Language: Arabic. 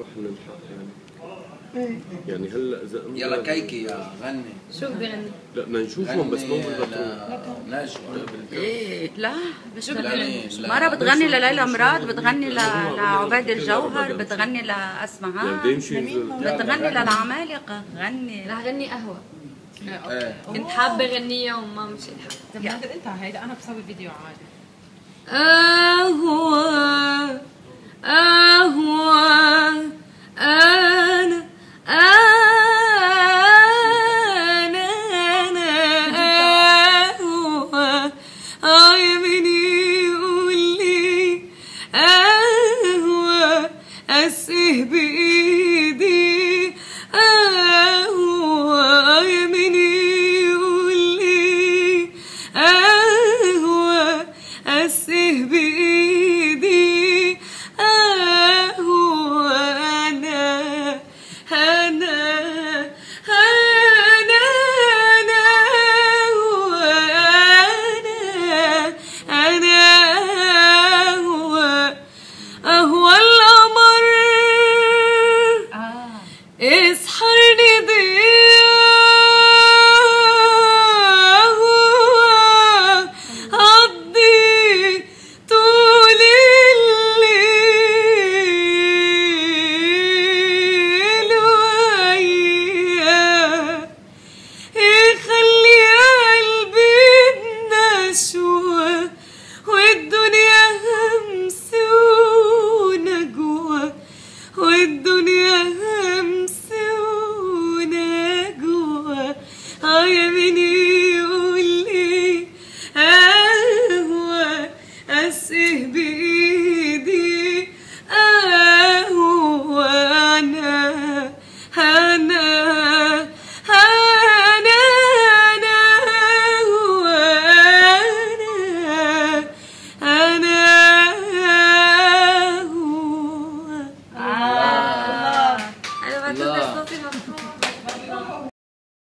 نلحق يعني هلا اذا يلا كيكي يا غني. شو بغني؟ لا بدنا نشوفهم بس ما بيبطلوا. نجوى. ايه لا مش بتغني؟ مرة بتغني لليلى مراد، بتغني لعبيد الجوهر، بتغني لأسمهان، بتغني للعمالقة، غني رح غني قهوة. كنت حابة غنيها وما مشي الحال. طب ما انت هيدا انا بسوي فيديو عادي. قهوة قهوة أنا قهوة عيني يقول لي قهوة أسه